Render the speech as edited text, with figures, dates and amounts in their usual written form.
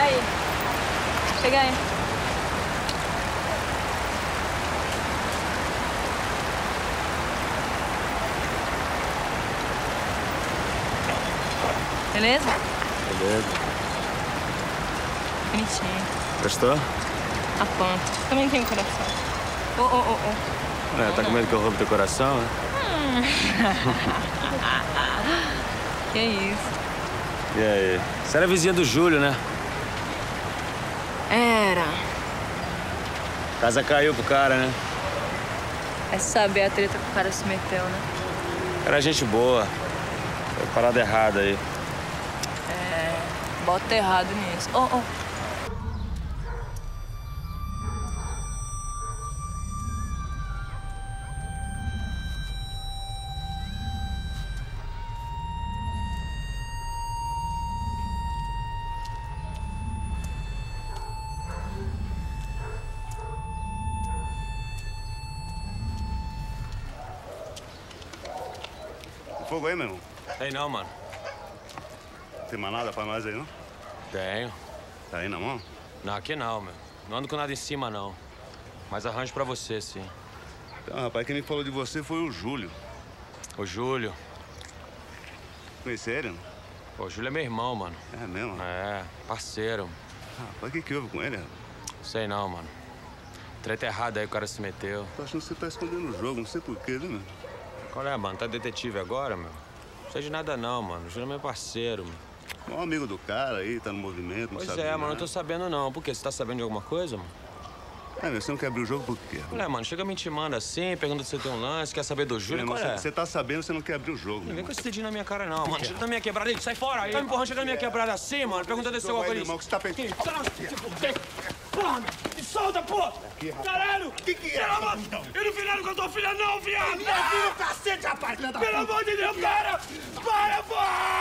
aí. Chega aí. Beleza? Beleza. Bonitinho. Gostou? A ponta. Também tem um coração. Tá com medo que eu roube teu coração, né? Que isso. E aí? Você era vizinha do Júlio, né? Era. A casa caiu pro cara, né? É saber a treta que o cara se meteu, né? Era gente boa. Foi parada errada aí. Bota errado nisso. Fogo aí, meu irmão? Tem não, mano. Tem mais nada pra nós aí, não? Tenho. Tá aí na mão? Não, aqui não, meu. Não ando com nada em cima, não. Mas arranjo pra você, sim. Então, rapaz, quem me falou de você foi o Júlio. O Júlio. Conhece ele, não? Pô, o Júlio é meu irmão, mano. É mesmo? É, parceiro. Rapaz, o que houve com ele, rapaz? Sei não, mano. Treta errada aí, o cara se meteu. Tô achando que você tá escondendo o jogo, não sei porquê, né, meu? Qual é, mano? Tá detetive agora, meu? Não sei de nada não, mano. O Júlio é meu parceiro, meu. Um amigo do cara aí, tá no movimento, não Pois sabe é, de mano, nada. não tô sabendo não. Por quê? Você tá sabendo de alguma coisa, mano? É, meu, você não quer abrir o jogo por quê? Olha, mano, chega me intimando assim, pergunta se você tem um lance, quer saber do Júlio, qual é? Você tá sabendo, você não quer abrir o jogo, Não meu vem com irmão. esse dedinho na minha cara, não, mano. Chega na minha quebrada aí, sai fora aí. Tá me empurrando, chega na minha quebrada assim, mano. Pergunta desse seu Vai, alguma meu irmão, que você tá pensando? Porra, me solta, pô! Caralho! Que é? Eu não fiz nada com a tua filha, não, viado! Meu filho, cacete, rapaz! Pelo amor de Deus, para! Para, pô!